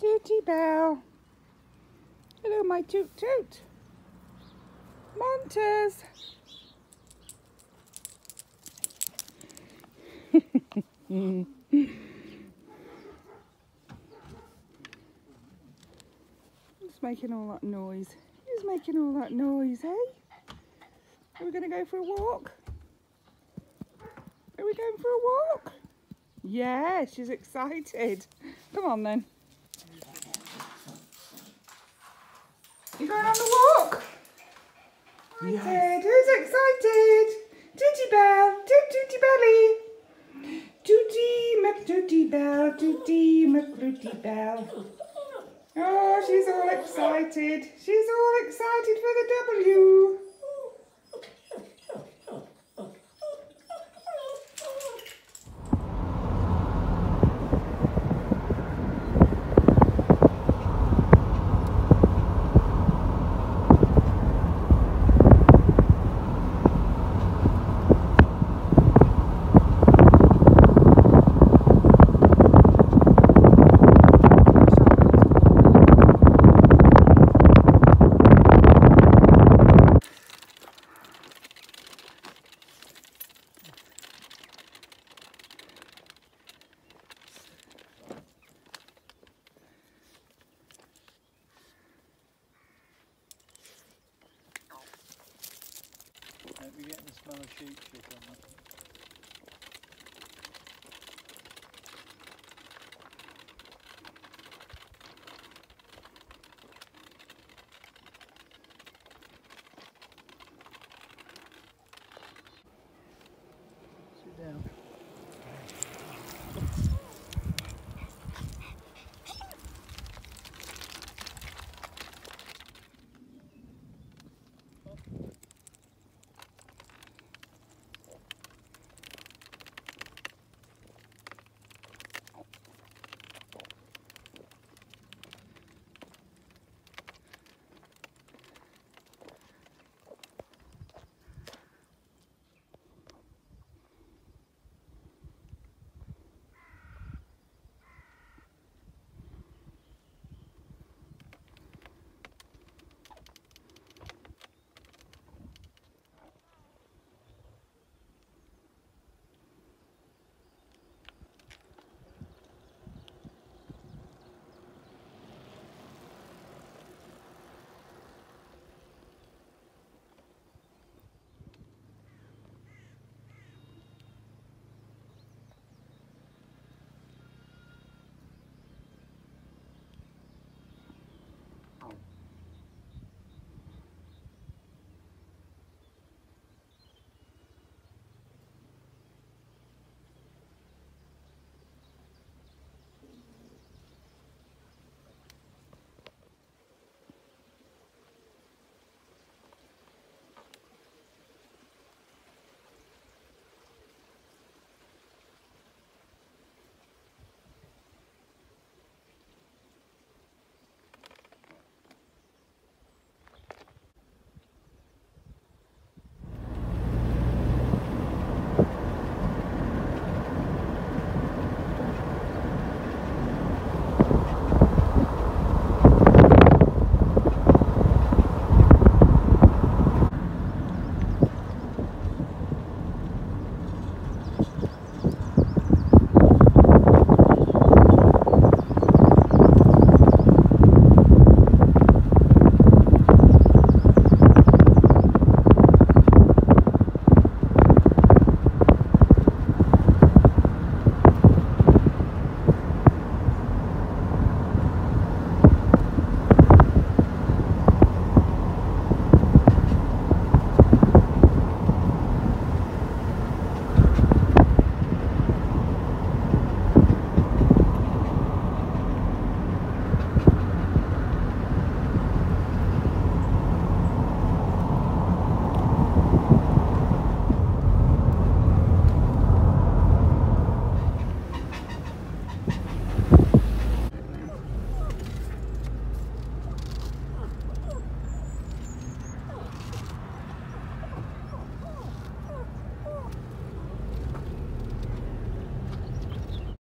Tootie Bell. Hello, my toot toot. Monters. Who's making all that noise? Who's making all that noise, eh? Are we going to go for a walk? Are we going for a walk? Yeah, she's excited. Come on then. You going on the walk? Yes. I did. Who's excited? Tootie Bell, Tootie Belly. Tootie McTootie Bell, Tootie McFlootie Bell. Oh, she's all excited. She's all excited for the W. Don't be getting the smell of sheep shit on that. Sit down.